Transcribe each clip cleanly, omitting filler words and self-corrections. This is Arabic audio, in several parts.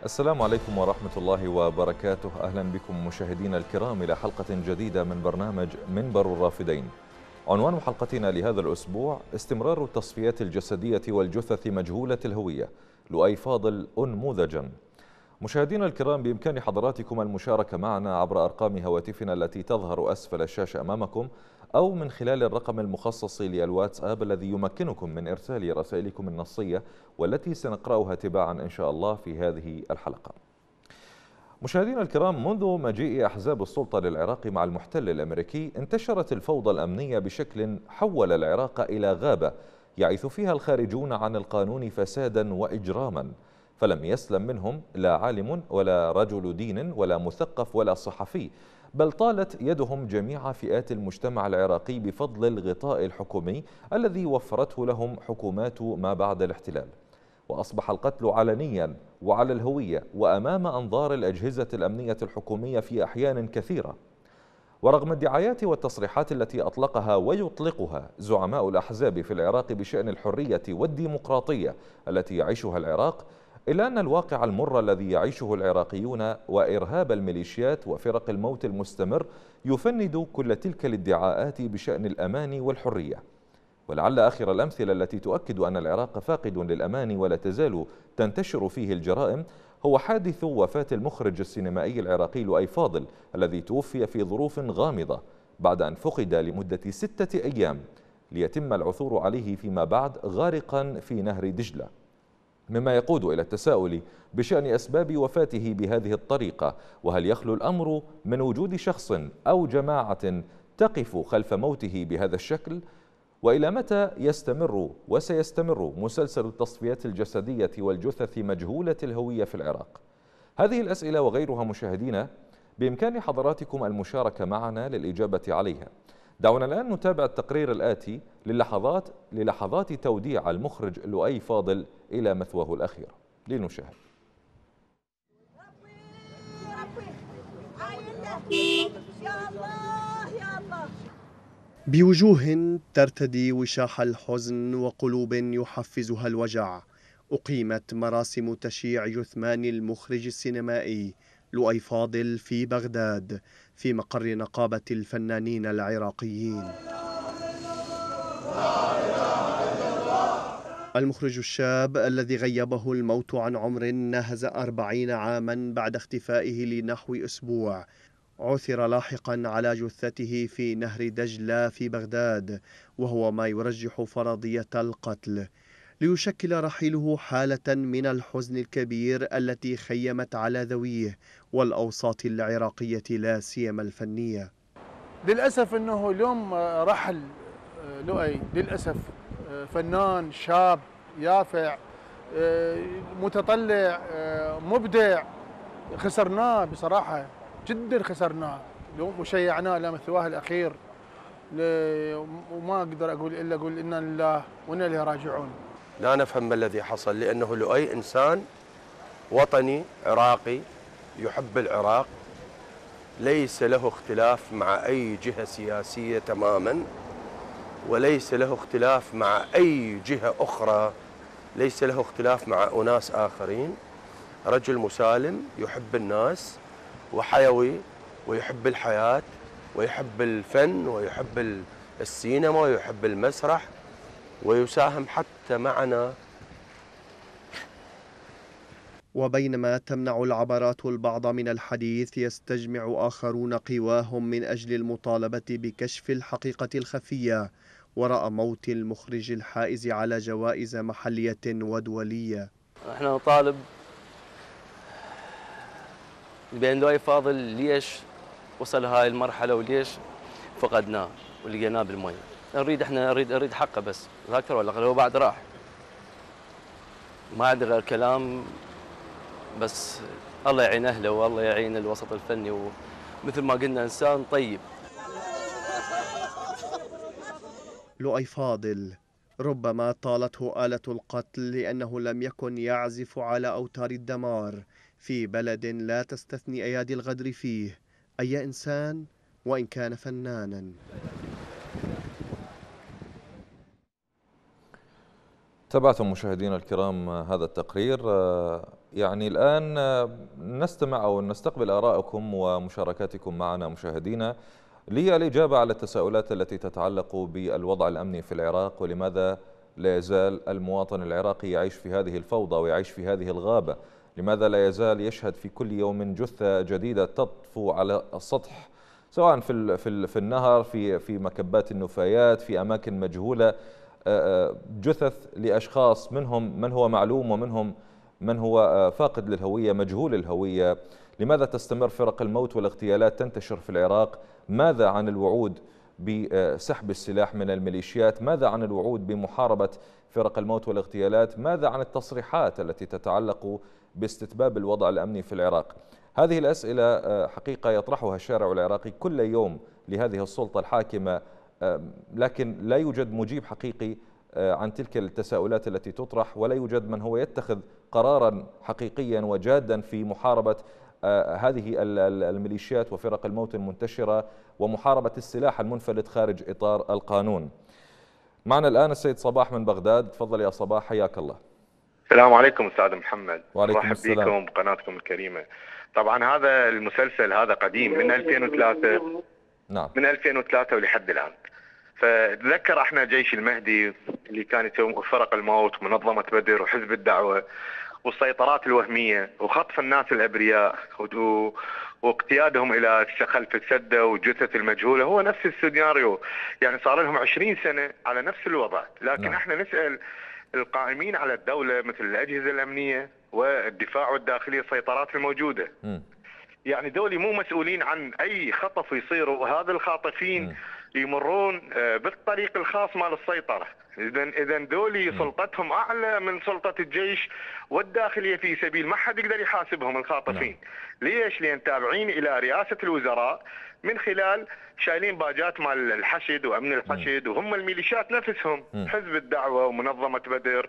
السلام عليكم ورحمة الله وبركاته. أهلا بكم مشاهدينا الكرام إلى حلقة جديدة من برنامج منبر الرافدين. عنوان حلقتنا لهذا الأسبوع: استمرار التصفيات الجسدية والجثث مجهولة الهوية، لؤي فاضل أنموذجا. مشاهدينا الكرام، بإمكان حضراتكم المشاركة معنا عبر أرقام هواتفنا التي تظهر أسفل الشاشة أمامكم، أو من خلال الرقم المخصص للواتساب الذي يمكنكم من إرسال رسائلكم النصية، والتي سنقرأها تباعا إن شاء الله في هذه الحلقة. مشاهدينا الكرام، منذ مجيء أحزاب السلطة للعراق مع المحتل الأمريكي، انتشرت الفوضى الأمنية بشكل حول العراق إلى غابة يعيث فيها الخارجون عن القانون فسادا وإجراما، فلم يسلم منهم لا عالم ولا رجل دين ولا مثقف ولا صحفي، بل طالت يدهم جميع فئات المجتمع العراقي بفضل الغطاء الحكومي الذي وفرته لهم حكومات ما بعد الاحتلال. وأصبح القتل علنيا وعلى الهوية وأمام أنظار الأجهزة الأمنية الحكومية في أحيان كثيرة. ورغم الدعايات والتصريحات التي أطلقها ويطلقها زعماء الأحزاب في العراق بشأن الحرية والديمقراطية التي يعيشها العراق، إلا أن الواقع المر الذي يعيشه العراقيون وإرهاب الميليشيات وفرق الموت المستمر يفند كل تلك الادعاءات بشأن الأمان والحرية. ولعل آخر الأمثلة التي تؤكد أن العراق فاقد للأمان ولا تزال تنتشر فيه الجرائم هو حادث وفاة المخرج السينمائي العراقي لؤي فاضل، الذي توفي في ظروف غامضة بعد أن فقد لمدة 6 أيام، ليتم العثور عليه فيما بعد غارقا في نهر دجلة، مما يقود إلى التساؤل بشأن أسباب وفاته بهذه الطريقة. وهل يخلو الأمر من وجود شخص أو جماعة تقف خلف موته بهذا الشكل؟ وإلى متى يستمر وسيستمر مسلسل التصفيات الجسدية والجثث مجهولة الهوية في العراق؟ هذه الأسئلة وغيرها مشاهدينا بإمكان حضراتكم المشاركة معنا للإجابة عليها. دعونا الآن نتابع التقرير الآتي للحظات توديع المخرج لؤي فاضل إلى مثواه الأخير. لنشاهد. بوجوه ترتدي وشاح الحزن وقلوب يحفزها الوجع، أقيمت مراسم تشييع جثمان المخرج السينمائي لؤي فاضل في بغداد في مقر نقابة الفنانين العراقيين. المخرج الشاب الذي غيبه الموت عن عمر ناهز 40 عاما بعد اختفائه لنحو أسبوع، عثر لاحقا على جثته في نهر دجلة في بغداد، وهو ما يرجح فرضية القتل، ليشكل رحيله حالة من الحزن الكبير التي خيمت على ذويه والأوساط العراقية لا سيما الفنية. للأسف أنه اليوم رحل لؤي، للأسف فنان شاب يافع متطلع مبدع، خسرناه بصراحة، جدا خسرناه وشيعناه إلى مثواه الأخير، وما أقدر أقول إلا أقول إنا لله وإنا إليه راجعون. لا نفهم ما الذي حصل، لأنه لؤي إنسان وطني عراقي يحب العراق، ليس له اختلاف مع أي جهة سياسية تماما، وليس له اختلاف مع أي جهة أخرى، ليس له اختلاف مع أناس آخرين. رجل مسالم يحب الناس وحيوي ويحب الحياة ويحب الفن ويحب السينما ويحب المسرح ويساهم حتى معنا. وبينما تمنع العبرات البعض من الحديث، يستجمع آخرون قواهم من أجل المطالبة بكشف الحقيقة الخفية وراء موت المخرج الحائز على جوائز محلية ودولية. احنا نطالب بأن لؤي فاضل ليش وصل هاي المرحلة وليش فقدناه ولقيناه بالمي. احنا اريد حقه، بس لا اكثر ولا اقل. هو بعد راح، ما عندي غير كلام، بس الله يعين اهله والله يعين الوسط الفني، ومثل ما قلنا انسان طيب. لؤي فاضل ربما طالته آلة القتل لأنه لم يكن يعزف على أوتار الدمار في بلد لا تستثني أيادي الغدر فيه أي إنسان وإن كان فنانا. تابعتم مشاهدينا الكرام هذا التقرير يعني الآن نستمع أو نستقبل آرائكم ومشاركاتكم معنا مشاهدينا للإجابة على التساؤلات التي تتعلق بالوضع الأمني في العراق، ولماذا لا يزال المواطن العراقي يعيش في هذه الفوضى ويعيش في هذه الغابة؟ لماذا لا يزال يشهد في كل يوم جثة جديدة تطفو على السطح، سواء في النهر، في مكبات النفايات، في أماكن مجهولة، جثث لأشخاص منهم من هو معلوم ومنهم من هو فاقد للهوية، مجهول الهوية؟ لماذا تستمر فرق الموت والاغتيالات تنتشر في العراق؟ ماذا عن الوعود بسحب السلاح من الميليشيات؟ ماذا عن الوعود بمحاربة فرق الموت والاغتيالات؟ ماذا عن التصريحات التي تتعلق باستتباب الوضع الأمني في العراق؟ هذه الأسئلة حقيقة يطرحها الشارع العراقي كل يوم لهذه السلطة الحاكمة، لكن لا يوجد مجيب حقيقي عن تلك التساؤلات التي تطرح، ولا يوجد من هو يتخذ قرارا حقيقيا وجادا في محاربة هذه الميليشيات وفرق الموت المنتشرة ومحاربة السلاح المنفلت خارج إطار القانون. معنا الآن السيد صباح من بغداد. تفضل يا صباح، حياك الله. السلام عليكم أستاذ محمد. وعليكم السلام. بكم بقناتكم الكريمة. طبعا هذا المسلسل هذا قديم من 2003. نعم. من 2003 ولحد الآن. فتذكر احنا جيش المهدي اللي كان يسوي فرق الموت ومنظمة بدر وحزب الدعوة والسيطرات الوهمية وخطف الناس الأبرياء واقتيادهم إلى خلف السدة وجثث المجهولة، هو نفس السيناريو. يعني صار لهم 20 سنة على نفس الوضع، لكن نعم. احنا نسأل القائمين على الدولة مثل الأجهزة الأمنية والدفاع والداخلية السيطرات الموجودة. يعني دولي مو مسؤولين عن أي خطف يصير، وهذا الخاطفين يمرون بالطريق الخاص مال السيطرة. إذا دولي سلطتهم أعلى من سلطة الجيش والداخلية في سبيل ما حد يقدر يحاسبهم الخاطفين. ليش؟ لأن تابعين إلى رئاسة الوزراء من خلال شايلين باجات مال الحشد وأمن الحشد، وهم الميليشيات نفسهم، حزب الدعوة ومنظمة بدر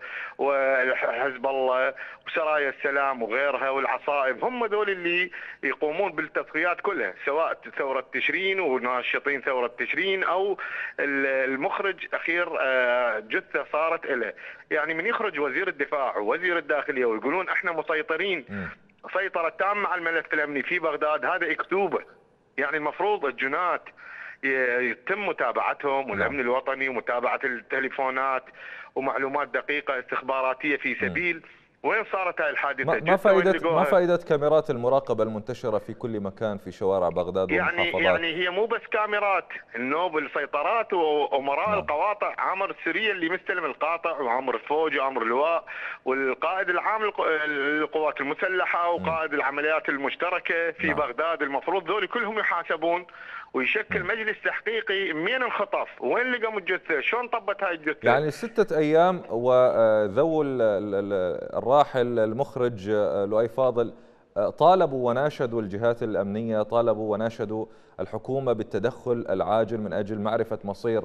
وحزب الله وسرايا السلام وغيرها والعصائب، هم ذول اللي يقومون بالتضحيات كلها، سواء ثورة تشرين وناشطين ثورة تشرين أو المخرج أخير جثة صارت له. يعني من يخرج وزير الدفاع ووزير الداخلية ويقولون احنا مسيطرين سيطرة تامة على الملف الأمني في بغداد، هذا اكتوبة. يعني المفروض الجنات يتم متابعتهم والأمن الوطني ومتابعة التليفونات ومعلومات دقيقة استخباراتية في سبيل وين صارت هاي الحادثة. ما فائدة كاميرات المراقبة المنتشرة في كل مكان في شوارع بغداد والمحافظات؟ يعني هي مو بس كاميرات، النوب السيطرات وأمراء القواطع، عامر السرية اللي مستلم القاطع وعامر الفوج وعامر اللواء والقائد العام للقوات المسلحة وقائد العمليات المشتركة في بغداد، المفروض ذول كلهم يحاسبون ويشكل مجلس تحقيقي. منين الخطف؟ وين لقوا الجثة؟ شلون طبت هاي الجثة؟ يعني 6 أيام وذو الراحل المخرج لؤي فاضل طالبوا وناشدوا الجهات الأمنية، طالبوا وناشدوا الحكومة بالتدخل العاجل من أجل معرفة مصير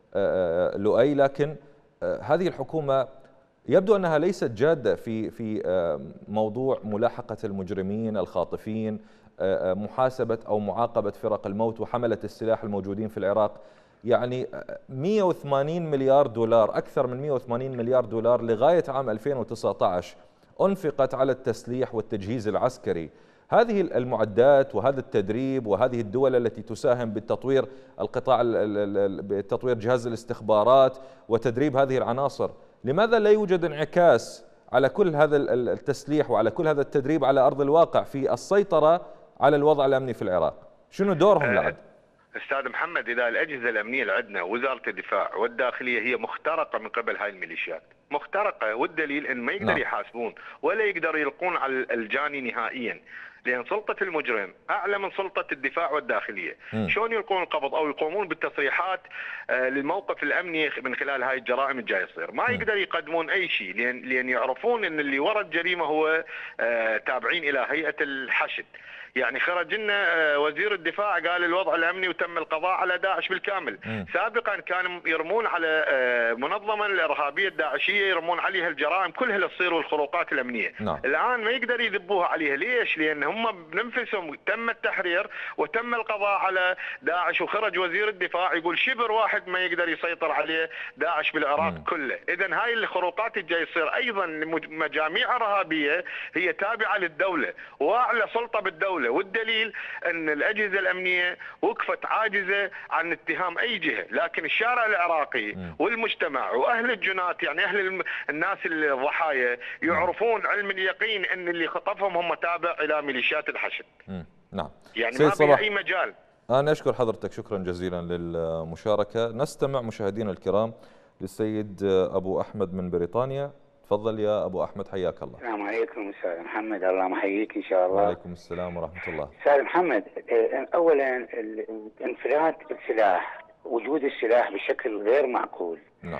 لؤي، لكن هذه الحكومة يبدو أنها ليست جادة في موضوع ملاحقة المجرمين الخاطفين، محاسبة أو معاقبة فرق الموت وحملة السلاح الموجودين في العراق. يعني 180 مليار دولار، أكثر من 180 مليار دولار لغاية عام 2019 أنفقت على التسليح والتجهيز العسكري. هذه المعدات وهذا التدريب وهذه الدول التي تساهم بالتطوير القطاع بتطوير جهاز الاستخبارات وتدريب هذه العناصر، لماذا لا يوجد انعكاس على كل هذا التسليح وعلى كل هذا التدريب على أرض الواقع في السيطرة على الوضع الأمني في العراق؟ شنو دورهم الآن؟ أستاذ محمد، إذا الأجهزة الأمنية اللي عندنا وزارة الدفاع والداخلية هي مخترقة من قبل هاي الميليشيات، مخترقة، والدليل أن ما يقدر يحاسبون ولا يقدروا يلقون على الجاني نهائيا، لأن سلطة المجرم أعلى من سلطة الدفاع والداخلية. شلون يلقون القبض أو يقومون بالتصريحات للموقف الأمني من خلال هاي الجرائم الجاي يصير؟ ما يقدر يقدمون أي شيء، لأن يعرفون أن اللي وراء الجريمة هو تابعين إلى هيئة الحشد. يعني خرج لنا وزير الدفاع قال الوضع الأمني وتم القضاء على داعش بالكامل. سابقا كانوا يرمون على منظمة الإرهابية الداعشية، يرمون عليها الجرائم كلها اللي تصير والخروقات الأمنية. الآن ما يقدر يذبوها عليها. ليش؟ لأن هم هم بنفسهم تم التحرير وتم القضاء على داعش، وخرج وزير الدفاع يقول شبر واحد ما يقدر يسيطر عليه داعش بالعراق كله. اذا هاي الخروقات الجاي يصير ايضا مجاميع ارهابيه هي تابعه للدوله واعلى سلطه بالدوله، والدليل ان الاجهزه الامنيه وقفت عاجزه عن اتهام اي جهه، لكن الشارع العراقي والمجتمع واهل الجنات يعني اهل الناس الضحايا يعرفون علم اليقين ان اللي خطفهم هم تابع الى ميليشيات الحشد. نعم. يعني ما في اي مجال. انا اشكر حضرتك شكرا جزيلا للمشاركه. نستمع مشاهدينا الكرام للسيد ابو احمد من بريطانيا. تفضل يا ابو احمد، حياك الله. السلام عليكم استاذ محمد، الله محييك ان شاء الله. وعليكم السلام ورحمه الله. استاذ محمد، اولا انفلات السلاح، وجود السلاح بشكل غير معقول نعم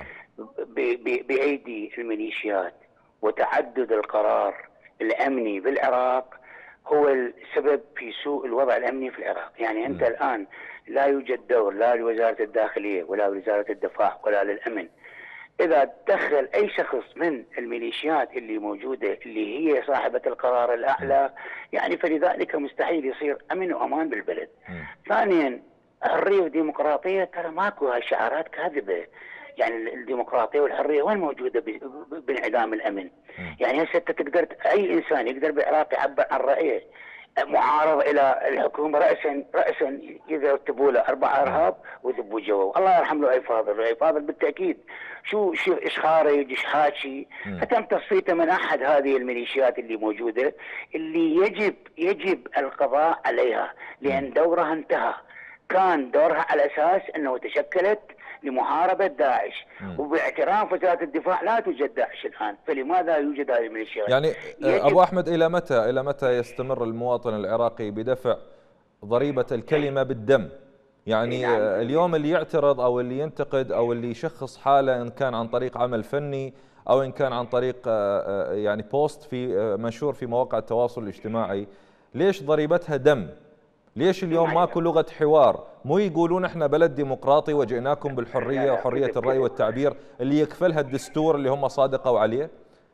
بايدي الميليشيات وتعدد القرار الامني بالعراق هو السبب في سوء الوضع الامني في العراق. يعني انت الان لا يوجد دور لا لوزاره الداخليه ولا لوزاره الدفاع ولا للامن. إذا تدخل أي شخص من الميليشيات اللي موجودة اللي هي صاحبة القرار الأعلى، يعني فلذلك مستحيل يصير أمن وأمان بالبلد. ثانيا، حرية وديمقراطية ترى ماكو، هالشعارات كاذبة. يعني الديمقراطية والحرية وين موجودة بانعدام الأمن؟ يعني هسه تقدر أي إنسان يقدر بالعراق يعبر عن رأيه معارض الى الحكومه راسا يرتبوا له 4 ارهاب ويذبوا جوا. الله يرحم له اي فاضل بالتاكيد شو ايش خارج ايش حاكي، فتم تصفيته من احد هذه الميليشيات اللي موجوده اللي يجب القضاء عليها لان دورها انتهى. كان دورها على اساس انه تشكلت لمحاربه داعش، وباعتراف وزاره الدفاع لا توجد داعش الان، فلماذا يوجد هذه الميليشيات؟ يعني ابو احمد، الى متى يستمر المواطن العراقي بدفع ضريبه الكلمه بالدم؟ يعني نعم. اليوم اللي يعترض او اللي ينتقد او اللي يشخص حاله ان كان عن طريق عمل فني او ان كان عن طريق يعني بوست في منشور في مواقع التواصل الاجتماعي، ليش ضريبتها دم؟ ليش اليوم ماكو لغة حوار؟ مو يقولون احنا بلد ديمقراطي وجئناكم بالحرية وحرية الرأي والتعبير اللي يكفلها الدستور اللي هم صادقوا عليه؟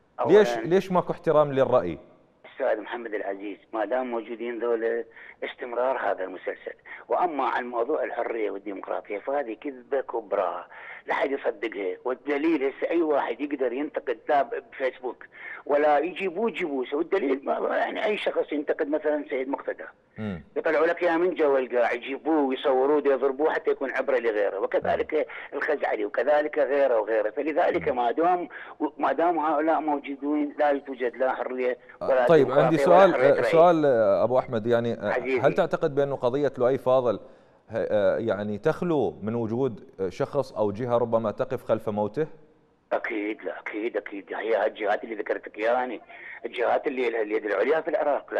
ليش ماكو احترام للرأي؟ استاذ محمد العزيز، ما دام موجودين ذولا استمرار هذا المسلسل. واما عن موضوع الحريه والديمقراطيه فهذه كذبه كبرى لا حد يصدقها، والدليل هسه اي واحد يقدر ينتقد لا بفيسبوك ولا يجيبوه والدليل يعني اي شخص ينتقد مثلا سيد مقتدى يطلعوا لك اياه من جو القاع يجيبوه ويصوروه ويضربوه حتى يكون عبره لغيره، وكذلك الخزعلي وكذلك غيره وغيره. فلذلك ما دام هؤلاء موجودين لا توجد لا حريه ولا طيب عندي سؤال ابو احمد، يعني هل تعتقد بانه قضيه لؤي فاضل يعني تخلو من وجود شخص او جهه ربما تقف خلف موته؟ اكيد، لا اكيد هي الجهات اللي ذكرتك اياها، الجهات اللي اليد العليا في العراق.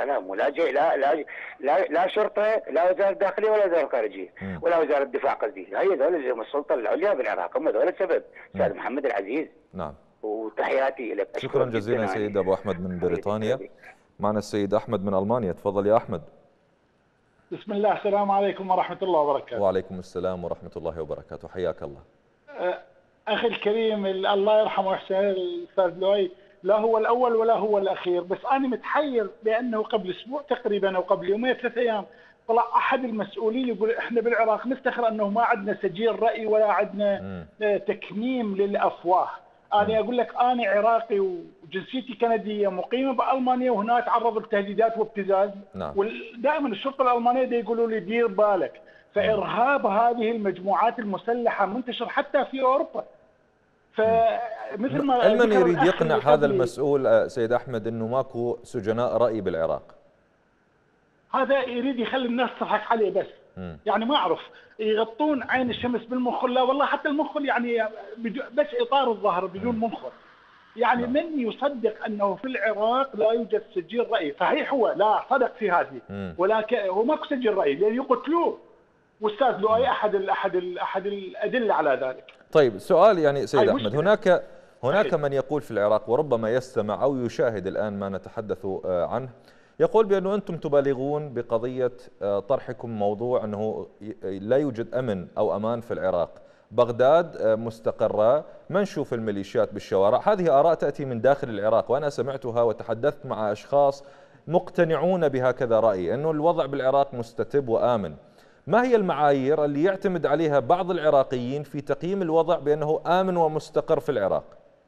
لا شرطه لا وزاره الداخليه ولا وزاره الخارجيه ولا وزاره الدفاع قصدي، هي ذول اللي هم السلطه العليا بالعراق، هم ذول السبب. استاذ محمد العزيز، نعم، وتحياتي لك. شكرا جزيلا سيد ابو احمد من بريطانيا. معنا السيد احمد من المانيا. تفضل يا احمد. بسم الله، السلام عليكم ورحمه الله وبركاته. وعليكم السلام ورحمه الله وبركاته، حياك الله. اخي الكريم الله يرحمه ويحسن الاستاذ لؤي، لا هو الاول ولا هو الاخير، بس انا متحير بانه قبل اسبوع تقريبا او قبل يومين 3 ايام طلع احد المسؤولين يقول احنا بالعراق نفتخر انه ما عندنا سجين راي ولا عندنا تكميم للافواه. انا اقول لك انا عراقي وجنسيتي كنديه مقيمه بالمانيا، وهنا اتعرض لتهديدات وابتزاز. نعم. ودائما الشرطه الالمانيه يقولوا لي دير بالك، فارهاب هذه المجموعات المسلحه منتشر حتى في اوروبا. فمثل ما من يريد يقنع هذا المسؤول سيد احمد انه ماكو سجناء راي بالعراق؟ هذا يريد يخلي الناس تضحك عليه بس. يعني ما اعرف يغطون عين الشمس بالمنخل، لا والله حتى المنخل يعني بس اطار الظهر بدون منخل. يعني من يصدق انه في العراق لا يوجد سجين راي؟ صحيح هو لا صدق في هذه، ولكن هو ماكو سجين راي لان يقتلوه، واستاذ لؤي احد الادله على ذلك. طيب سؤال يعني سيد احمد، هناك من يقول في العراق وربما يستمع او يشاهد الان ما نتحدث عنه، يقول بأنه أنتم تبالغون بقضية طرحكم موضوع أنه لا يوجد أمن أو أمان في العراق، بغداد مستقرة، ما نشوف الميليشيات بالشوارع. هذه آراء تأتي من داخل العراق، وأنا سمعتها وتحدثت مع أشخاص مقتنعون بهكذا رأي أنه الوضع بالعراق مستتب وآمن. ما هي المعايير اللي يعتمد عليها بعض العراقيين في تقييم الوضع بأنه آمن ومستقر في العراق؟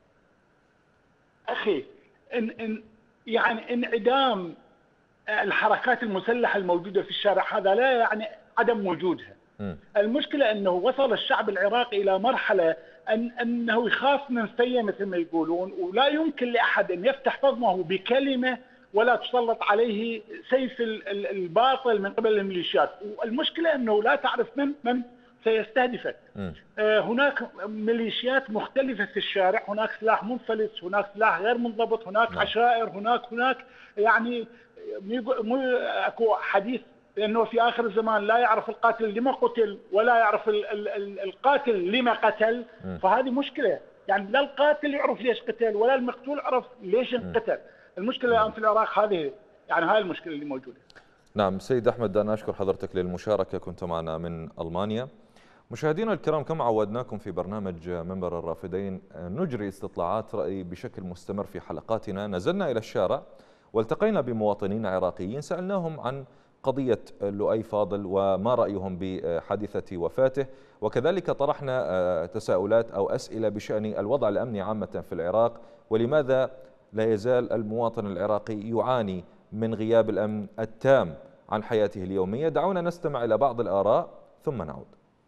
أخي يعني انعدام الحركات المسلحة الموجودة في الشارع هذا لا يعني عدم وجودها. المشكلة أنه وصل الشعب العراقي إلى مرحلة أنه يخاف من فيه مثل ما يقولون، ولا يمكن لأحد أن يفتح فمه بكلمة ولا تسلط عليه سيف الباطل من قبل الميليشيات. والمشكلة أنه لا تعرف من سيستهدفك. هناك ميليشيات مختلفة في الشارع، هناك سلاح منفلت، هناك سلاح غير منضبط، هناك عشائر، هناك يعني مو اكو حديث لانه في اخر الزمان لا يعرف القاتل لما قتل ولا يعرف القاتل لما قتل. فهذه مشكله، يعني لا القاتل يعرف ليش قتل ولا المقتول يعرف ليش انقتل. المشكله الان في العراق هذه، يعني هاي المشكله اللي موجوده. نعم سيد أحمد، أنا أشكر حضرتك للمشاركة، كنت معنا من ألمانيا. مشاهدينا الكرام، كما عودناكم في برنامج منبر الرافدين نجري استطلاعات رأي بشكل مستمر في حلقاتنا. نزلنا إلى الشارع والتقينا بمواطنين عراقيين، سألناهم عن قضية لؤي فاضل وما رأيهم بحادثة وفاته، وكذلك طرحنا تساؤلات أو أسئلة بشأن الوضع الأمني عامة في العراق، ولماذا لا يزال المواطن العراقي يعاني من غياب الأمن التام عن حياته اليومية. دعونا نستمع إلى بعض الآراء ثم نعود.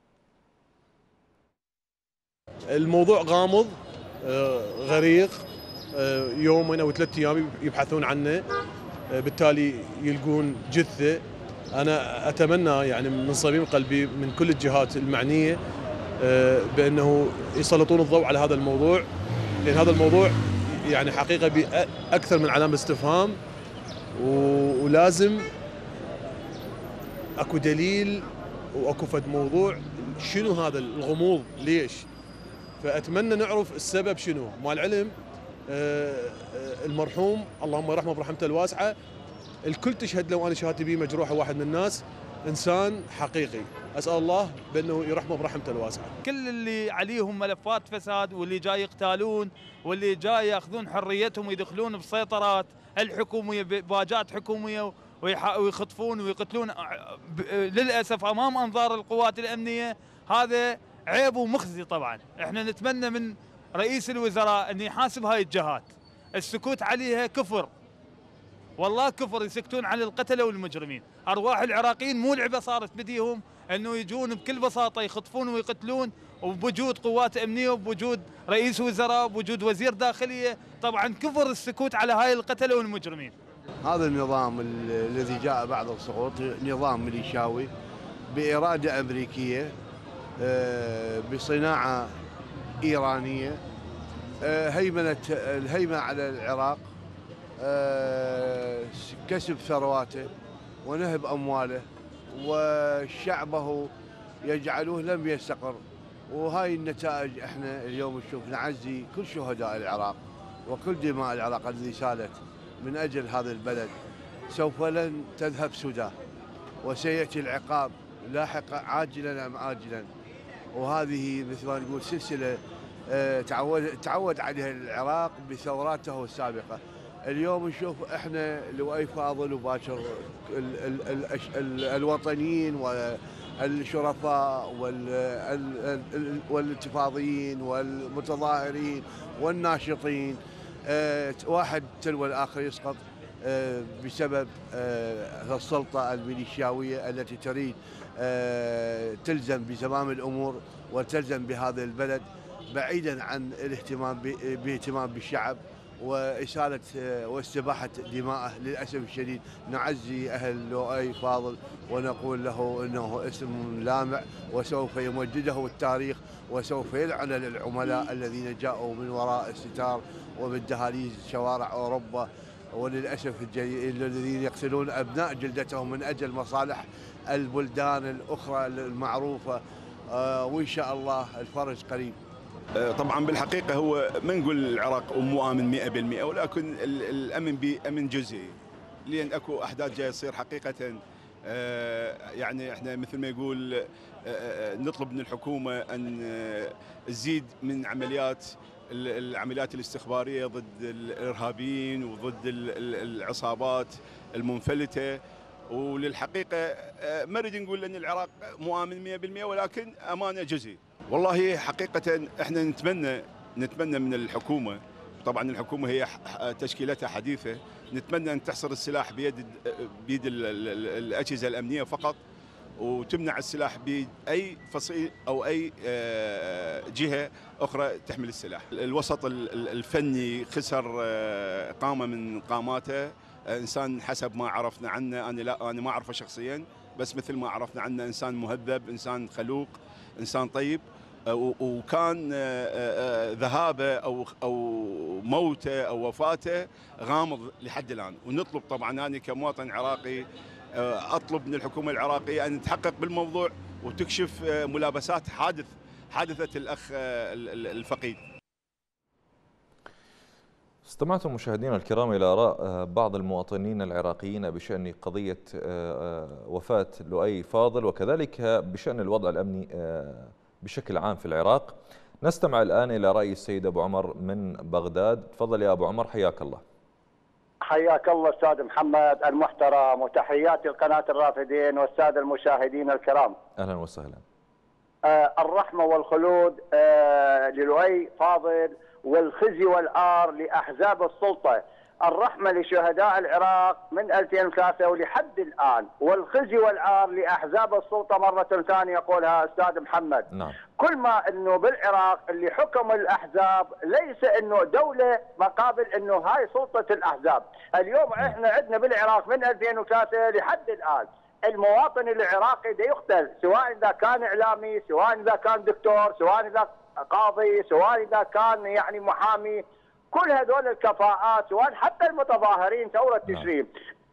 الموضوع غامض، غريق، يومين أو 3 أيام يبحثون عنه، بالتالي يلقون جثة. أنا أتمنى يعني من صميم قلبي من كل الجهات المعنية بأنه يسلطون الضوء على هذا الموضوع، لأن هذا الموضوع يعني حقيقة بأكثر من علامة استفهام، ولازم أكو دليل وأكو فد موضوع. شنو هذا الغموض؟ ليش؟ فأتمنى نعرف السبب شنو. مع العلم المرحوم اللهم يرحمه برحمته الواسعة، الكل تشهد له، وأنا شهادتي به مجروحة، واحد من الناس إنسان حقيقي. أسأل الله بأنه يرحمه برحمته الواسعة. كل اللي عليهم ملفات فساد واللي جاي يقتالون واللي جاي ياخذون حريتهم ويدخلون بسيطرات الحكومية بباجات حكومية ويخطفون ويقتلون للأسف أمام أنظار القوات الأمنية، هذا عيب ومخزي. طبعا احنا نتمنى من رئيس الوزراء أن يحاسب هاي الجهات، السكوت عليها كفر، والله كفر. يسكتون على القتلة والمجرمين. أرواح العراقيين مو لعبة صارت بديهم أنه يجون بكل بساطة يخطفون ويقتلون، وبوجود قوات أمنية وبوجود رئيس وزراء وبوجود وزير داخلية. طبعا كفر السكوت على هاي القتلة والمجرمين. هذا النظام الذي جاء بعد السقوط نظام ميليشياوي بإرادة أمريكية، بصناعة إيرانية، الهيمنة على العراق، كسب ثرواته ونهب أمواله وشعبه يجعلوه لم يستقر. وهاي النتائج احنا اليوم نشوف. نعزي كل شهداء العراق وكل دماء العراق التي سالت من أجل هذا البلد. سوف لن تذهب سدى، وسيأتي العقاب لاحقا عاجلا أم آجلا. وهذه مثل ما نقول سلسلة تعود عليها العراق بثوراته السابقة. اليوم نشوف احنا لؤي فاضل وباكر الوطنيين والشرفاء والانتفاضيين والمتظاهرين والناشطين، واحد تلو الآخر يسقط بسبب السلطة الميليشياوية التي تريد تلزم بزمام الأمور وتلزم بهذا البلد بعيدا عن الاهتمام بالشعب وإسالة واستباحة دماءه. للأسف الشديد نعزي أهل لؤي فاضل ونقول له أنه اسم لامع، وسوف يمجده التاريخ، وسوف يلعن للعملاء الذين جاءوا من وراء الستار ومن دهاليز شوارع أوروبا، وللأسف الذين يقتلون أبناء جلدتهم من أجل مصالح البلدان الأخرى المعروفة. وإن شاء الله الفرج قريب. طبعا بالحقيقة هو ما نقول العراق مو آمن 100%، ولكن الأمن بأمن جزئي، لأن أكو أحداث جاية تصير حقيقة. يعني احنا مثل ما يقول نطلب من الحكومة أن تزيد من عمليات العمليات الاستخبارية ضد الإرهابيين وضد العصابات المنفلتة. وللحقيقة ما نريد نقول أن العراق مؤمن 100%، ولكن أمانة جزئي. والله حقيقة احنا نتمنى من الحكومة، طبعا الحكومة هي تشكيلتها حديثة، نتمنى أن تحصر السلاح بيد الأجهزة الأمنية فقط، وتمنع السلاح بيد أي فصيل أو أي جهة أخرى تحمل السلاح. الوسط الفني خسر قامة من قاماته، إنسان حسب ما عرفنا عنه، أنا ما أعرفه شخصيا، بس مثل ما عرفنا عنه إنسان مهذب، إنسان خلوق، إنسان طيب، وكان ذهابه أو موته أو وفاته غامض لحد الآن. ونطلب طبعا أنا كمواطن عراقي أطلب من الحكومة العراقية أن تحقق بالموضوع وتكشف ملابسات حادثة الأخ الفقيد. استمعتم مشاهدينا الكرام إلى آراء بعض المواطنين العراقيين بشأن قضية وفاة لؤي فاضل، وكذلك بشأن الوضع الأمني بشكل عام في العراق. نستمع الآن إلى رأي السيد أبو عمر من بغداد. تفضل يا أبو عمر، حياك الله. حياك الله أستاذ محمد المحترم، وتحياتي لقناة الرافدين والسادة المشاهدين الكرام. أهلا وسهلا. الرحمة والخلود للؤي فاضل، والخزي والعار لأحزاب السلطة. الرحمة لشهداء العراق من 2003 ولحد الآن، والخزي والعار لأحزاب السلطة مرة ثانية يقولها أستاذ محمد. نعم. كل ما أنه بالعراق اللي حكم الأحزاب ليس أنه دولة مقابل أنه هاي سلطة الأحزاب. اليوم احنا عندنا بالعراق من 2003 لحد الآن المواطن العراقي دا يقتل، سواء إذا كان إعلامي، سواء إذا كان دكتور، سواء إذا قاضي، سواء إذا كان يعني محامي، كل هذول الكفاءات، سواء حتى المتظاهرين ثورة تشرين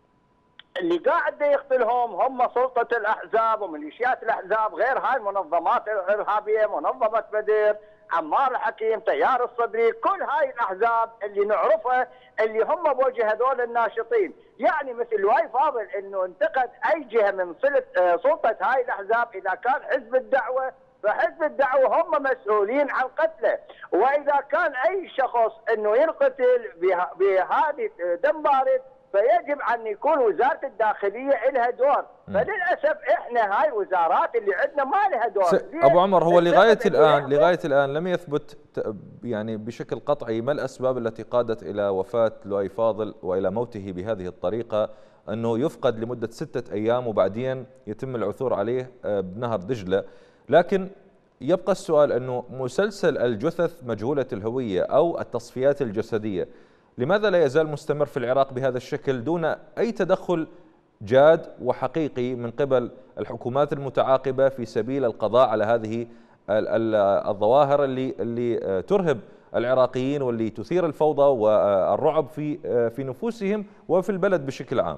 اللي قاعد يقتلهم هم سلطة الأحزاب وميليشيات الأحزاب، غير هاي المنظمات الإرهابية، منظمة بدر، عمار الحكيم، تيار الصدري، كل هاي الأحزاب اللي نعرفها اللي هم بوجه هذول الناشطين. يعني مثل لؤي فاضل انه انتقد اي جهة من سلطة هاي الأحزاب، إذا كان حزب الدعوة فحزب الدعوة هم مسؤولين عن قتله، وإذا كان أي شخص أنه ينقتل بهذه دم بارد فيجب أن يكون وزارة الداخلية لها دور. فللأسف إحنا هاي وزارات اللي عندنا ما لها دور. أبو عمر، هو لغاية الآن لم يثبت يعني بشكل قطعي ما الأسباب التي قادت إلى وفاة لؤي فاضل وإلى موته بهذه الطريقة، أنه يفقد لمدة 6 أيام وبعدين يتم العثور عليه بنهر دجلة. لكن يبقى السؤال أنه مسلسل الجثث مجهولة الهوية أو التصفيات الجسدية لماذا لا يزال مستمر في العراق بهذا الشكل دون أي تدخل جاد وحقيقي من قبل الحكومات المتعاقبة في سبيل القضاء على هذه الظواهر اللي ترهب العراقيين واللي تثير الفوضى والرعب في نفوسهم وفي البلد بشكل عام؟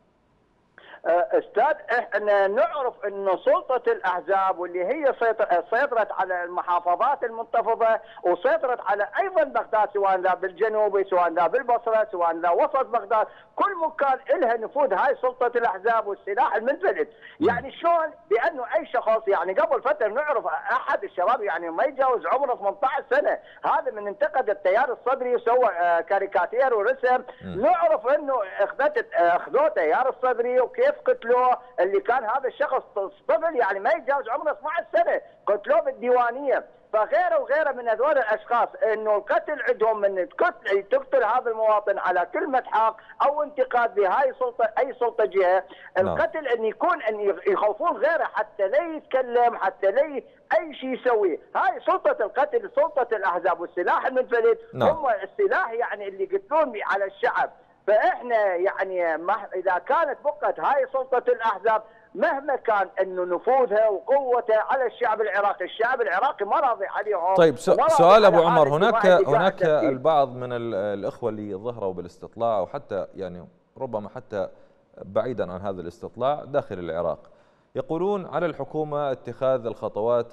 استاذ، احنا نعرف انه سلطه الاحزاب واللي هي سيطرت على المحافظات المنتفضه وسيطرت على ايضا بغداد، سواء ذا بالجنوب سواء ذا بالبصره سواء ذا وسط بغداد، كل مكان لها نفوذ هاي سلطه الاحزاب والسلاح المنفلت. يعني شلون؟ بانه اي شخص، يعني قبل فتره نعرف احد الشباب يعني ما يتجاوز عمره 18 سنه، هذا من انتقد التيار الصدري وسوى كاريكاتير ورسم، نعرف انه اخذوه تيار الصدري وكيف قتلوه، اللي كان هذا الشخص طفل يعني ما يتجاوز عمره 12 سنه، قتلوه بالديوانيه. فغيره وغيره من هذول الاشخاص انه القتل عندهم من تقتل هذا المواطن على كلمه حق او انتقاد بهاي سلطه اي سلطه جهه، القتل ان يكون ان يخوفون غيره حتى لا يتكلم، حتى لا اي شيء يسويه. هاي سلطه القتل، سلطه الاحزاب والسلاح المنفلت هم السلاح يعني اللي يقتلون على الشعب. فاحنا يعني اذا كانت بقت هاي سلطه الاحزاب مهما كان انه نفوذها وقوتها على الشعب العراقي ما راضي عليهم. طيب سؤال ابو عمر، هناك البعض من الاخوه اللي ظهروا بالاستطلاع او حتى يعني ربما حتى بعيدا عن هذا الاستطلاع داخل العراق يقولون على الحكومه اتخاذ الخطوات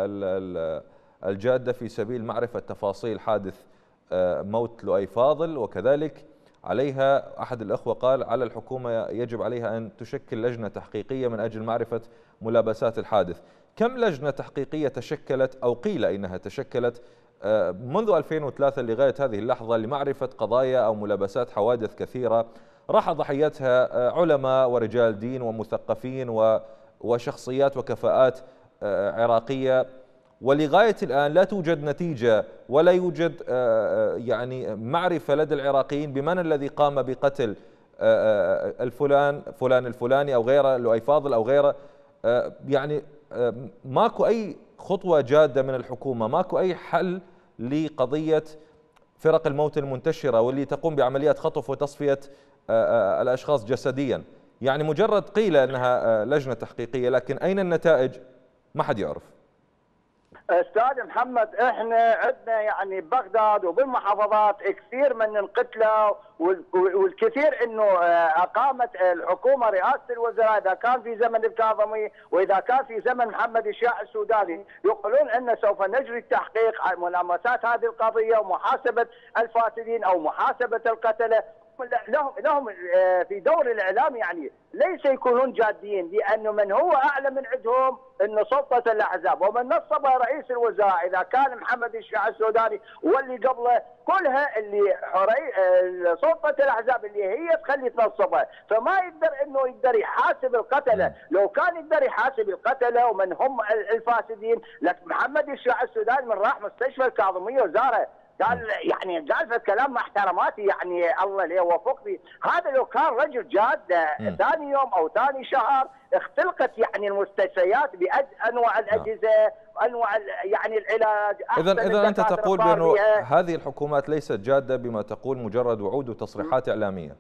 الجاده في سبيل معرفه تفاصيل حادث موت لؤي فاضل، وكذلك عليها أحد الأخوة قال على الحكومة يجب عليها أن تشكل لجنة تحقيقية من أجل معرفة ملابسات الحادث. كم لجنة تحقيقية تشكلت أو قيل إنها تشكلت منذ 2003 لغاية هذه اللحظة لمعرفة قضايا أو ملابسات حوادث كثيرة راح ضحيتها علماء ورجال دين ومثقفين وشخصيات وكفاءات عراقية، ولغاية الآن لا توجد نتيجة ولا يوجد يعني معرفة لدى العراقيين بمن الذي قام بقتل فلان الفلاني أو غيره، لؤي فاضل أو غيره. يعني ماكو أي خطوة جادة من الحكومة، ماكو أي حل لقضية فرق الموت المنتشرة واللي تقوم بعمليات خطف وتصفية الأشخاص جسديا. يعني مجرد قيل أنها لجنة تحقيقية، لكن أين النتائج؟ ما حد يعرف. استاذ محمد، احنا عندنا يعني ببغداد وبالمحافظات كثير من انقتلوا، والكثير انه اقامت الحكومه رئاسه الوزراء اذا كان في زمن الكاظمي واذا كان في زمن محمد الشاع السوداني، يقولون ان سوف نجري التحقيق عن ملامسات هذه القضيه ومحاسبه الفاسدين او محاسبه القتله. لهم في دور الاعلام يعني ليس يكونون جادين، لانه من هو اعلى من عندهم انه سلطه الاحزاب، ومن نصب رئيس الوزراء اذا كان محمد الشاع السوداني واللي قبله كلها اللي سلطه الاحزاب اللي هي تخلي تنصبها، فما يقدر يحاسب القتله. لو كان يقدر يحاسب القتله ومن هم الفاسدين، لكن محمد الشاع السوداني من راح مستشفى الكاظميه وزاره قال في كلام مع احتراماتي، يعني الله اللي يوفقني، هذا لو كان رجل جاد ثاني يوم او ثاني شهر اختلقت يعني المستشفيات بانواع الاجهزه، انواع يعني العلاج. اذا انت تقول بانه هذه الحكومات ليست جاده بما تقول، مجرد وعود وتصريحات اعلاميه.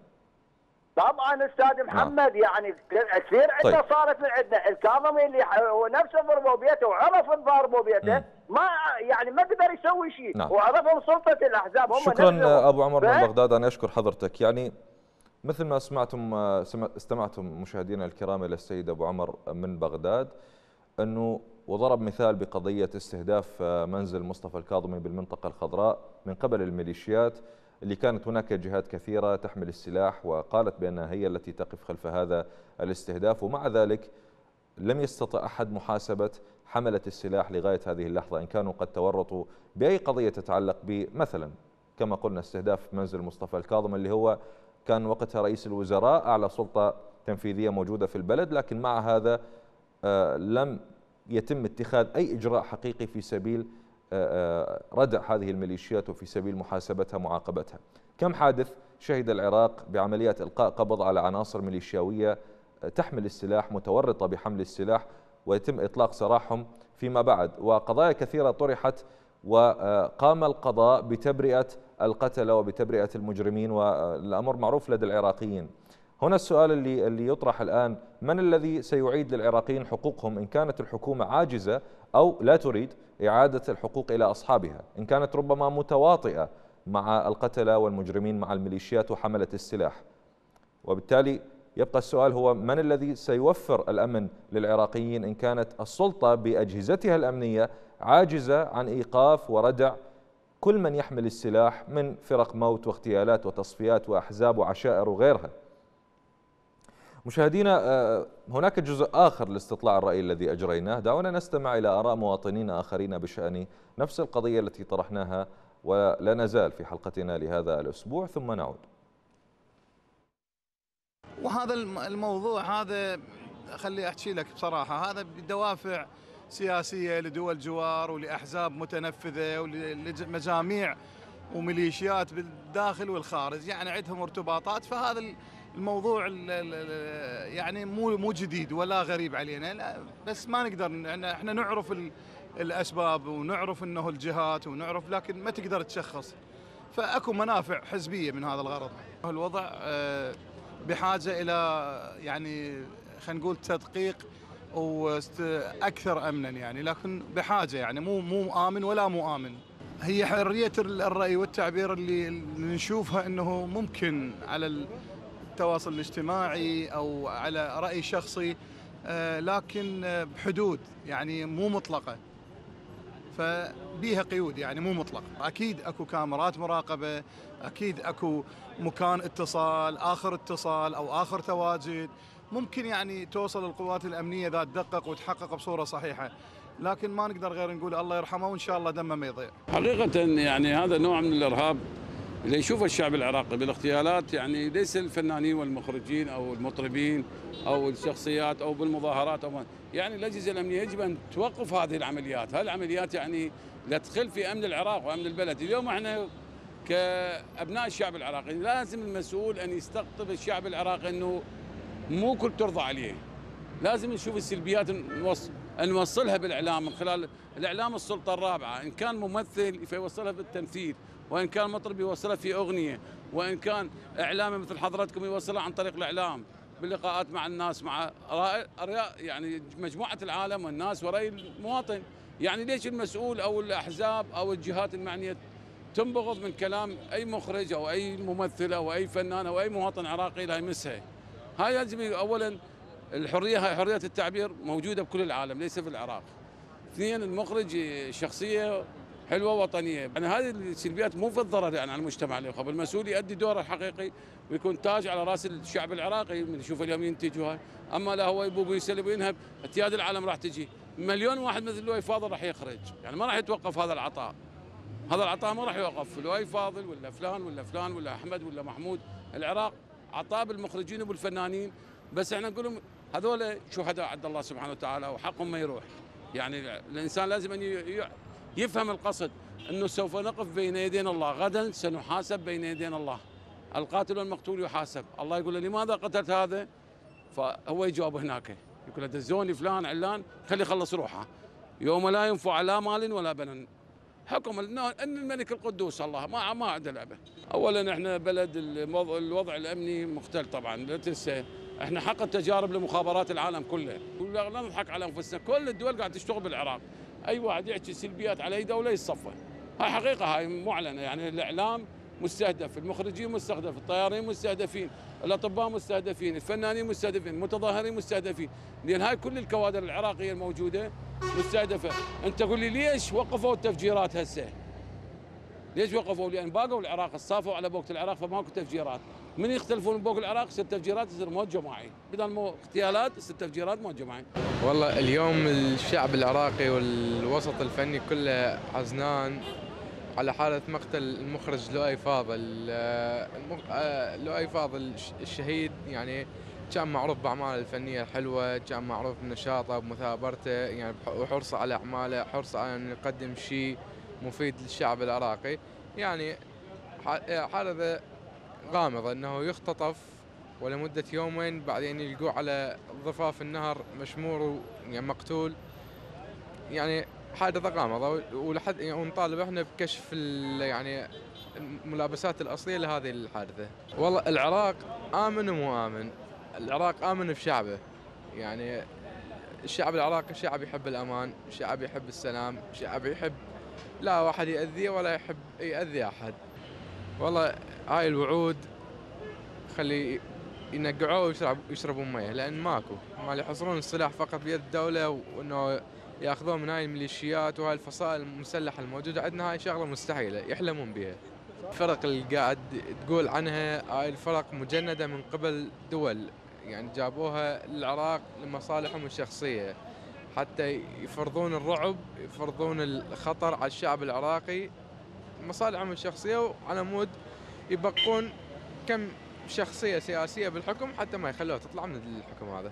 طبعا استاذ محمد، يعني كثير عندنا صارت من عندنا الكاظمي اللي هو نفسه ضربوا بيته وعرف ضربوا بيته، ما قدر يسوي شيء. نعم. وعرفهم سلطه الاحزاب هم. شكرا ابو عمر من بغداد، انا اشكر حضرتك. يعني مثل ما استمعتم مشاهدينا الكرام الى السيد ابو عمر من بغداد، انه وضرب مثال بقضيه استهداف منزل مصطفى الكاظمي بالمنطقه الخضراء من قبل الميليشيات اللي كانت هناك جهات كثيرة تحمل السلاح وقالت بأنها هي التي تقف خلف هذا الاستهداف، ومع ذلك لم يستطع أحد محاسبة حملة السلاح لغاية هذه اللحظة إن كانوا قد تورطوا بأي قضية تتعلق بمثلا كما قلنا استهداف منزل مصطفى الكاظم اللي هو كان وقتها رئيس الوزراء أعلى سلطة تنفيذية موجودة في البلد، لكن مع هذا لم يتم اتخاذ أي إجراء حقيقي في سبيل ردع هذه الميليشيات وفي سبيل محاسبتها معاقبتها. كم حادث شهد العراق بعمليات إلقاء قبض على عناصر ميليشياوية تحمل السلاح متورطة بحمل السلاح ويتم إطلاق سراحهم فيما بعد، وقضايا كثيرة طرحت وقام القضاء بتبرئة القتلة وبتبرئة المجرمين، والأمر معروف لدى العراقيين. هنا السؤال اللي يطرح الآن: من الذي سيعيد للعراقيين حقوقهم إن كانت الحكومة عاجزة أو لا تريد إعادة الحقوق إلى أصحابها، إن كانت ربما متواطئة مع القتلة والمجرمين مع الميليشيات وحملة السلاح؟ وبالتالي يبقى السؤال هو: من الذي سيوفر الأمن للعراقيين إن كانت السلطة بأجهزتها الأمنية عاجزة عن إيقاف وردع كل من يحمل السلاح من فرق موت واغتيالات وتصفيات وأحزاب وعشائر وغيرها؟ مشاهدينا، هناك جزء آخر لاستطلاع الرأي الذي أجريناه، دعونا نستمع إلى آراء مواطنين آخرين بشأن نفس القضية التي طرحناها ولا نزال في حلقتنا لهذا الأسبوع، ثم نعود. وهذا الموضوع هذا خلي أحكي لك بصراحة، هذا بدوافع سياسية لدول جوار ولأحزاب متنفذة ولمجاميع وميليشيات بالداخل والخارج، يعني عندهم ارتباطات. فهذا الموضوع يعني مو جديد ولا غريب علينا، لا بس ما نقدر احنا نعرف الاسباب ونعرف انه الجهات ونعرف، لكن ما تقدر تشخص. فاكو منافع حزبيه من هذا الغرض. الوضع بحاجه الى يعني خلينا نقول تدقيق واكثر امنا، يعني لكن بحاجه، يعني مو امن ولا مو امن. هي حريه الراي والتعبير اللي نشوفها انه ممكن على التواصل الاجتماعي او على راي شخصي، لكن بحدود، يعني مو مطلقه، فبيها قيود، يعني مو مطلق. اكيد اكو كاميرات مراقبه، اكيد اكو مكان اتصال، اخر اتصال او اخر تواجد، ممكن يعني توصل القوات الامنيه ذات تدقق وتحقق بصوره صحيحه. لكن ما نقدر غير نقول الله يرحمه وإن شاء الله دمه ما يضيع. حقيقة يعني هذا نوع من الإرهاب اللي يشوفه الشعب العراقي بالاغتيالات، يعني ليس الفنانين والمخرجين أو المطربين أو الشخصيات أو بالمظاهرات يعني الأجهزة الأمنية يجب أن توقف هذه العمليات. هذه العمليات يعني لا تخل في أمن العراق وأمن البلد. اليوم احنا كأبناء الشعب العراقي لازم المسؤول أن يستقطب الشعب العراقي أنه مو كل ترضى عليه. لازم نشوف السلبيات نوصلها بالإعلام، من خلال الإعلام السلطة الرابعة، إن كان ممثل فيوصلها بالتمثيل، وإن كان مطرب يوصلها في أغنية، وإن كان إعلامي مثل حضراتكم يوصلها عن طريق الإعلام باللقاءات مع الناس، مع يعني مجموعة العالم والناس ورأي المواطن. يعني ليش المسؤول أو الأحزاب أو الجهات المعنية تنبغض من كلام أي مخرج أو أي ممثل أو أي فنان أو أي مواطن عراقي لا يمسها؟ هاي لازم أولا الحرية، هاي حرية التعبير موجودة بكل العالم ليس في العراق. اثنين، المخرج شخصية حلوة وطنية. يعني هذه السلبيات مو في الضرر يعني على المجتمع اللي يخاف. المسؤول يؤدي دوره الحقيقي ويكون تاج على راس الشعب العراقي من يشوف اليوم ينتج هاي. اما لا هو يبوب ويسلب وينهب، اعتياد العالم راح تجي مليون واحد مثل لؤي فاضل راح يخرج. يعني ما راح يتوقف هذا العطاء. هذا العطاء ما راح يوقف. لؤي فاضل ولا فلان ولا فلان ولا احمد ولا محمود، العراق عطاء بالمخرجين وبالفنانين، بس احنا نقول لهم هذول شهداء عند الله سبحانه وتعالى وحقهم ما يروح. يعني الانسان لازم ان يفهم القصد انه سوف نقف بين يدين الله، غدا سنحاسب بين يدين الله. القاتل والمقتول يحاسب. الله يقول له لماذا قتلت هذا؟ فهو يجاوب هناك، يقول له دزوني فلان علان، خلي يخلص روحه. يوم لا ينفع لا مال ولا بنون. حكم ان الملك القدوس الله ما عنده لعبه. اولا احنا بلد الوضع الامني مختل طبعا، لا تنسى احنا حق التجارب لمخابرات العالم كله، لا نضحك على انفسنا، كل الدول قاعده تشتغل بالعراق. اي واحد يحكي سلبيات على اي دوله يصفى. هاي حقيقه، هاي معلنه. يعني الاعلام مستهدف، المخرجين مستهدف، الطيارين مستهدفين، الاطباء مستهدفين، الفنانين مستهدفين، المتظاهرين مستهدفين، لان هاي كل الكوادر العراقيه الموجوده مستهدفه. انت قول لي ليش وقفوا التفجيرات هسه؟ ليش وقفوا؟ لان باقوا العراق، صافوا على بوقت العراق فماكو تفجيرات. من يختلفون بوق العراق يصير تفجيرات، يصير موت جماعي، بدل مو اغتيالات يصير تفجيرات موت جماعي. والله اليوم الشعب العراقي والوسط الفني كله حزنان على حالة مقتل المخرج لؤي فاضل. لؤي فاضل الشهيد يعني كان معروف بأعماله الفنية الحلوة، كان معروف بنشاطه بمثابرته يعني وحرصه على أعماله، حرصه على أن يقدم شيء مفيد للشعب العراقي. يعني حالة غامضة أنه يختطف ولمدة يومين بعدين يلقوه على ضفاف النهر مشمور يعني مقتول. يعني حادثة غامضة ولحد يعني ونطالب احنا بكشف يعني الملابسات الأصلية لهذه الحادثة. والله العراق آمن ومو آمن. العراق آمن بشعبه، يعني الشعب العراقي شعب يحب الأمان، شعب يحب السلام، شعب يحب لا واحد يأذيه ولا يحب يأذي أحد. والله هاي الوعود خلي ينقعوه ويشربوا مياه، لأن ماكو ما يحصرون السلاح فقط بيد الدولة وإنه ياخذون من هاي الميليشيات وهاي الفصائل المسلحة الموجودة عندنا. هاي شغلة مستحيلة يحلمون بها. الفرق اللي قاعد تقول عنها هاي الفرق مجندة من قبل دول، يعني جابوها للعراق لمصالحهم الشخصية حتى يفرضون الرعب، يفرضون الخطر على الشعب العراقي، مصالحهم الشخصية، وعلى مود يبقون كم شخصية سياسية بالحكم حتى ما يخلوها تطلع من الحكم هذا.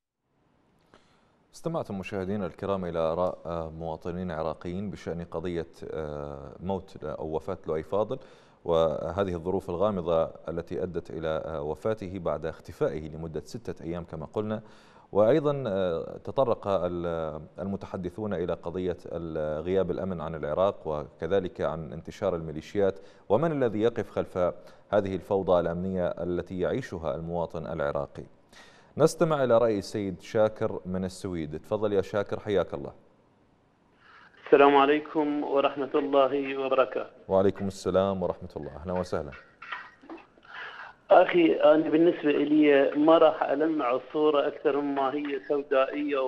استمعتم مشاهدينا الكرام إلى آراء مواطنين عراقيين بشأن قضية موت أو وفاة لؤي فاضل، وهذه الظروف الغامضة التي أدت إلى وفاته بعد اختفائه لمدة 6 أيام كما قلنا. وأيضا تطرق المتحدثون إلى قضية غياب الأمن عن العراق، وكذلك عن انتشار الميليشيات، ومن الذي يقف خلف هذه الفوضى الأمنية التي يعيشها المواطن العراقي. نستمع إلى رأي السيد شاكر من السويد. تفضل يا شاكر، حياك الله. السلام عليكم ورحمة الله وبركاته. وعليكم السلام ورحمة الله، أهلا وسهلا. أخي أنا بالنسبة لي ما راح ألمع الصورة أكثر مما هي سودائية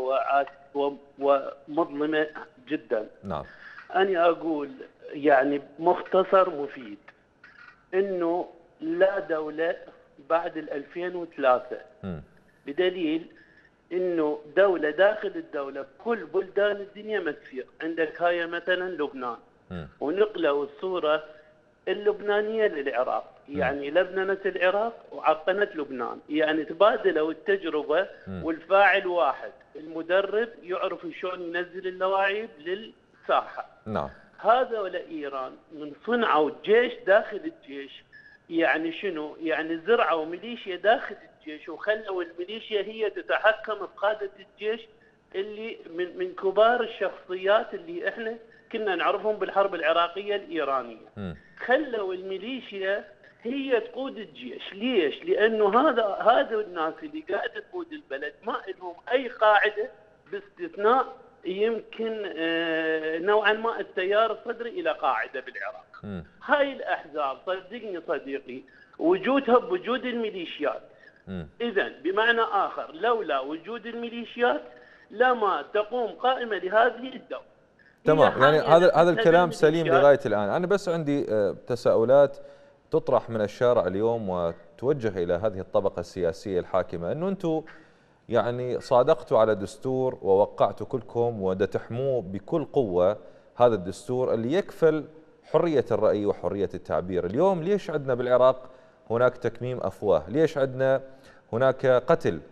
ومظلمة جدا. نعم. أنا أقول يعني مختصر مفيد إنه لا دولة بعد 2003 بدليل انه دوله داخل الدوله بكل بلدان الدنيا ما تصير. عندك هاي مثلا لبنان، ونقلوا الصوره اللبنانيه للعراق، يعني لبننت العراق وعقنت لبنان، يعني تبادلوا التجربه والفاعل واحد، المدرب يعرف شلون ينزل اللواعيب للساحه. نعم. هذا ولا ايران من صنعوا جيش داخل الجيش، يعني شنو؟ يعني زرعوا ميليشيا داخل الجيش وخلوا الميليشيا هي تتحكم بقاده الجيش اللي من كبار الشخصيات اللي احنا كنا نعرفهم بالحرب العراقيه الايرانيه. خلوا الميليشيا هي تقود الجيش، ليش؟ لانه هذا الناس اللي قاعده تقود البلد ما لهم اي قاعده باستثناء يمكن نوعا ما التيار الصدري الى قاعده بالعراق. هاي الاحزاب صدقني صديقي وجودها بوجود الميليشيات. اذا بمعنى اخر لولا وجود الميليشيات لما تقوم قائمه لهذه الدوله. تمام، يعني هذا الكلام سليم لغايه الان. انا بس عندي تساؤلات تطرح من الشارع اليوم وتوجه الى هذه الطبقه السياسيه الحاكمه، انه انتم يعني صادقتوا على دستور ووقعتوا كلكم وتحموه بكل قوه، هذا الدستور اللي يكفل حريه الراي وحريه التعبير. اليوم ليش عندنا بالعراق هناك تكميم افواه؟ ليش عندنا هناك قتل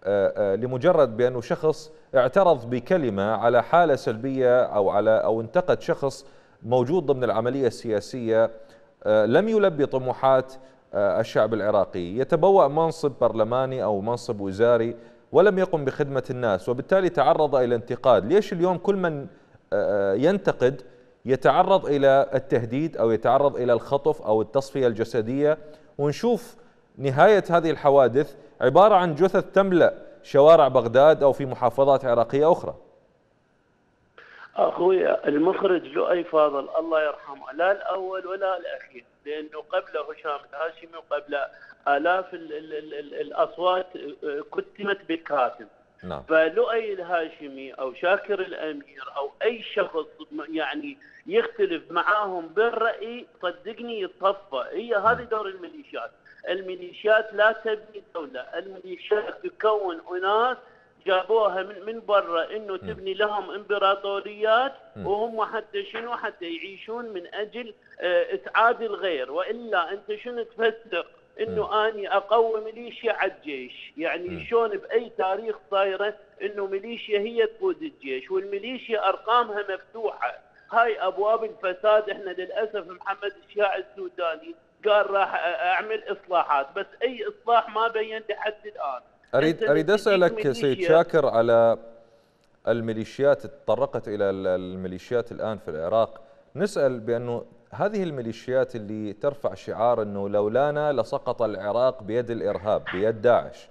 لمجرد بانه شخص اعترض بكلمه على حاله سلبيه او انتقد شخص موجود ضمن العمليه السياسيه، لم يلبي طموحات الشعب العراقي، يتبوأ منصب برلماني او منصب وزاري ولم يقم بخدمه الناس، وبالتالي تعرض الى انتقاد. ليش اليوم كل من ينتقد يتعرض الى التهديد او يتعرض الى الخطف او التصفيه الجسديه، ونشوف نهايه هذه الحوادث عباره عن جثث تملأ شوارع بغداد او في محافظات عراقيه اخرى؟ اخويا المخرج لؤي فاضل الله يرحمه لا الاول ولا الاخير، لانه قبله هشام الهاشمي وقبل الاف الاصوات كتمت بالكاتب. نعم. فلؤي الهاشمي او شاكر الامير او اي شخص يعني يختلف معاهم بالراي صدقني يتصفى. هي هذه دور الميليشيات. الميليشيات لا تبني دوله، الميليشيات تكون اناس جابوها من برا انه تبني لهم امبراطوريات، وهم حتى شنو؟ حتى يعيشون من اجل اسعاد الغير. والا انت شنو تفسر انه اني اقوي ميليشيا على الجيش؟ يعني شلون باي تاريخ صايره انه ميليشيا هي تقود الجيش؟ والميليشيا ارقامها مفتوحه. هاي ابواب الفساد. احنا للاسف محمد الشياع السوداني قال راح اعمل اصلاحات، بس اي اصلاح ما بين لحد الان. اريد اسالك سيد شاكر على الميليشيات، تطرقت الى الميليشيات الان في العراق. نسال بانه هذه الميليشيات اللي ترفع شعار انه لولانا لسقط العراق بيد الارهاب، بيد داعش،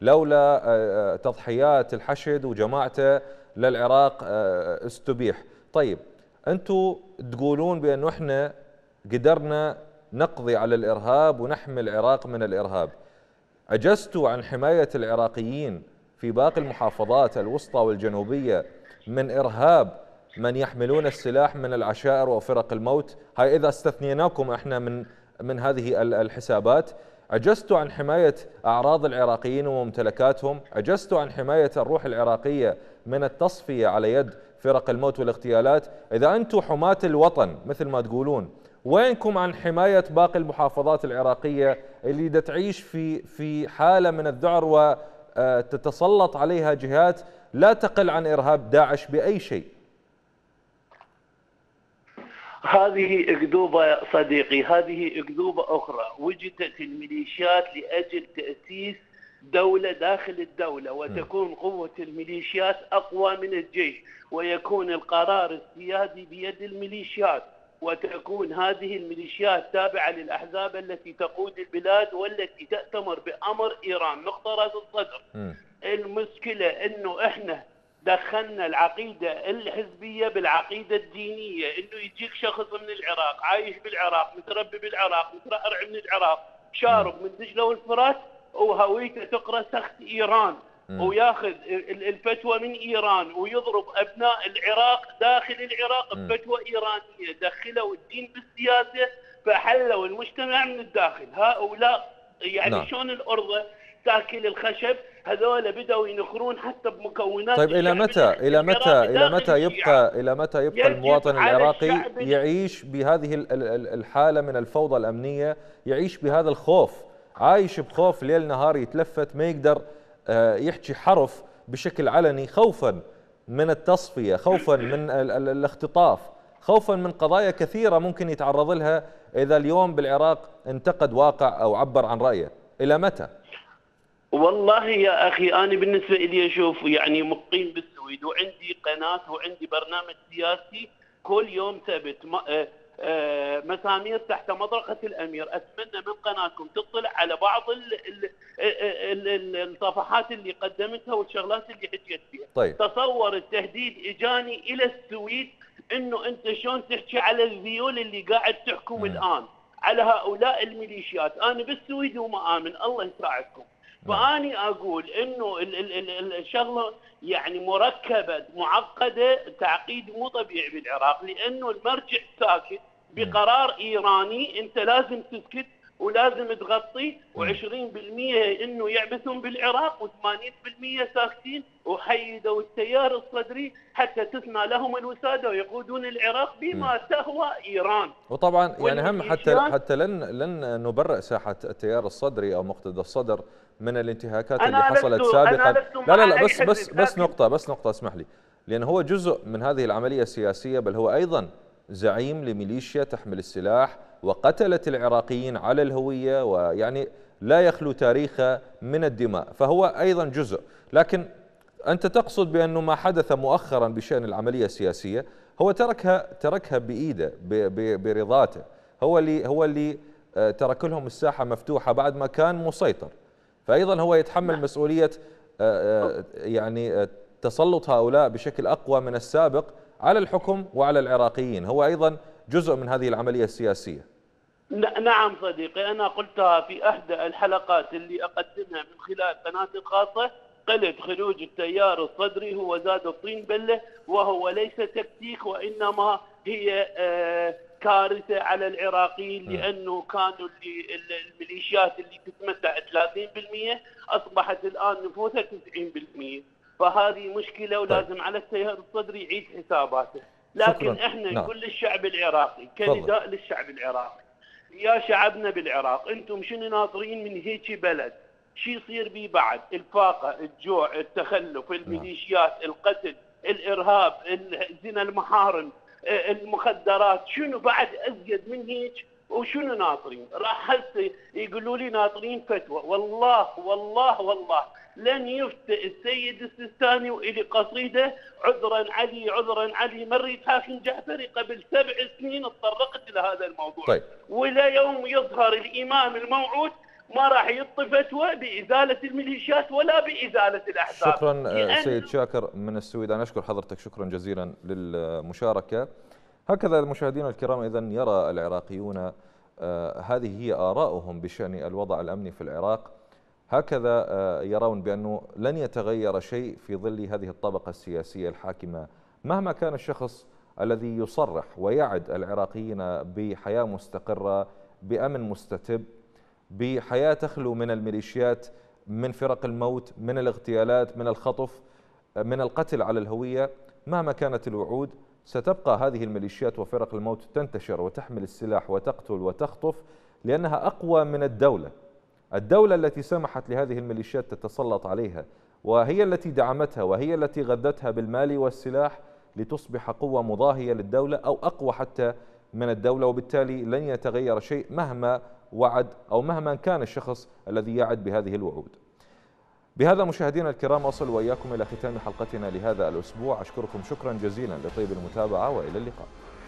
لولا تضحيات الحشد وجماعته للعراق استبيح. طيب انتم تقولون بانه احنا قدرنا نقضي على الارهاب ونحمي العراق من الارهاب، عجزتوا عن حمايه العراقيين في باقي المحافظات الوسطى والجنوبيه من ارهاب من يحملون السلاح من العشائر وفرق الموت؟ هاي اذا استثنيناكم احنا من هذه الحسابات. عجزتوا عن حمايه اعراض العراقيين وممتلكاتهم، عجزتوا عن حمايه الروح العراقيه من التصفيه على يد فرق الموت والاغتيالات. اذا انتم حماة الوطن مثل ما تقولون، وينكم عن حمايه باقي المحافظات العراقيه اللي تعيش في حاله من الذعر وتتسلط عليها جهات لا تقل عن ارهاب داعش باي شيء؟ هذه أكذوبة صديقي، هذه أكذوبة أخرى. وجدت الميليشيات لأجل تأسيس دولة داخل الدولة، وتكون قوة الميليشيات أقوى من الجيش، ويكون القرار السيادي بيد الميليشيات، وتكون هذه الميليشيات تابعة للأحزاب التي تقود البلاد والتي تأتمر بأمر إيران. نقطة راس الصدر. المشكلة إنه إحنا دخلنا العقيدة الحزبية بالعقيدة الدينية، إنه يجيك شخص من العراق عايش بالعراق متربي بالعراق مترعرع من العراق شارب من دجلة والفرات وهويته تقرأ سخت إيران وياخذ الفتوى من إيران ويضرب أبناء العراق داخل العراق بفتوى إيرانية. دخلوا الدين بالسياسة فحلوا المجتمع من الداخل. هؤلاء يعني شلون الأرض تاكل الخشب، هذول بدأوا ينخرون حتى بمكونات. طيب إلى متى يبقى المواطن العراقي يعيش بهذه الحالة من الفوضى الأمنية، يعيش بهذا الخوف، عايش بخوف ليل نهار، يتلفت ما يقدر يحكي حرف بشكل علني، خوفا من التصفية، خوفا من الاختطاف، خوفا من قضايا كثيرة ممكن يتعرض لها إذا اليوم بالعراق انتقد واقع أو عبر عن رأيه. إلى متى؟ والله يا أخي أنا بالنسبة لي أشوف يعني مقيم بالسويد وعندي قناة وعندي برنامج سياسي كل يوم ثبت مسامير تحت مطرقة الأمير. أتمنى من قناتكم تطلع على بعض الصفحات اللي قدمتها والشغلات اللي حكيت فيها. طيب. تصور التهديد إجاني إلى السويد إنه أنت شلون تحكي على الذيول اللي قاعد تحكم الآن، على هؤلاء الميليشيات. أنا بالسويد وما آمن، الله يساعدكم. فأني أقول إنه الشغلة يعني مركبة معقدة تعقيد مو طبيعي بالعراق، لأنه المرجع ساكت بقرار إيراني، أنت لازم تسكت ولازم تغطي، و20% إنه يعبثون بالعراق و80% ساكتين وحيدوا التيار الصدري حتى تثنى لهم الوسادة ويقودون العراق بما تهوى إيران. وطبعا يعني هم حتى لن نبرئ ساحة التيار الصدري أو مقتدى الصدر من الانتهاكات اللي حصلت سابقا. لا بس نقطة اسمح لي، لأن هو جزء من هذه العملية السياسية، بل هو أيضا زعيم لميليشيا تحمل السلاح وقتلت العراقيين على الهوية، ويعني لا يخلو تاريخه من الدماء، فهو أيضا جزء. لكن أنت تقصد بأنه ما حدث مؤخرا بشأن العملية السياسية هو تركها بإيده برضاته، هو اللي ترك لهم الساحة مفتوحة بعد ما كان مسيطر، فأيضا هو يتحمل مسؤولية يعني تسلط هؤلاء بشكل أقوى من السابق على الحكم وعلى العراقيين، هو أيضا جزء من هذه العملية السياسية. نعم صديقي، أنا قلتها في أحدى الحلقات اللي أقدمها من خلال قناتي الخاصة، قلت خروج التيار الصدري هو زاد الطين بلة، وهو ليس تكتيك وإنما هي كارثة على العراقيين، لأنه كانوا الميليشيات اللي تتمتع 30% أصبحت الآن نفوذها 90%، فهذه مشكلة ولازم على التيار الصدري يعيد حساباته. لكن احنا نقول للشعب العراقي كنداء للشعب العراقي، يا شعبنا بالعراق، انتم شنو ناطرين من هيك بلد؟ شو يصير بيه بعد؟ الفاقة، الجوع، التخلف، الميليشيات، القتل، الإرهاب، زنا المحارم، المخدرات، شنو بعد أزيد من هيك؟ وشنو ناطرين؟ راح هسه يقولوا لي ناطرين فتوى. والله والله والله لن يفتئ السيد السيستاني وإلي قصيدة عذرا علي عذرا علي مريت حاكم جعفري قبل 7 سنين تطرقت إلى هذا الموضوع. طيب. ولا يوم يظهر الإمام الموعود ما راح يعطي فتوى بإزالة الميليشيات ولا بإزالة الأحزاب. شكرا سيد شاكر من السويد، أنا أشكر حضرتك شكرا جزيلا للمشاركة. هكذا المشاهدين الكرام، إذن يرى العراقيون هذه هي آراؤهم بشأن الوضع الأمني في العراق، هكذا يرون بأنه لن يتغير شيء في ظل هذه الطبقة السياسية الحاكمة، مهما كان الشخص الذي يصرح ويعد العراقيين بحياة مستقرة، بأمن مستتب، بحياة تخلو من الميليشيات، من فرق الموت، من الاغتيالات، من الخطف، من القتل على الهوية. مهما كانت الوعود ستبقى هذه الميليشيات وفرق الموت تنتشر وتحمل السلاح وتقتل وتخطف، لأنها أقوى من الدولة التي سمحت لهذه الميليشيات تتسلط عليها، وهي التي دعمتها، وهي التي غذتها بالمال والسلاح لتصبح قوة مضاهية للدولة أو أقوى حتى من الدولة، وبالتالي لن يتغير شيء مهما وعد أو مهما كان الشخص الذي يعد بهذه الوعود. بهذا مشاهدينا الكرام أصل وإياكم إلى ختام حلقتنا لهذا الأسبوع، أشكركم شكرا جزيلا لطيب المتابعة وإلى اللقاء.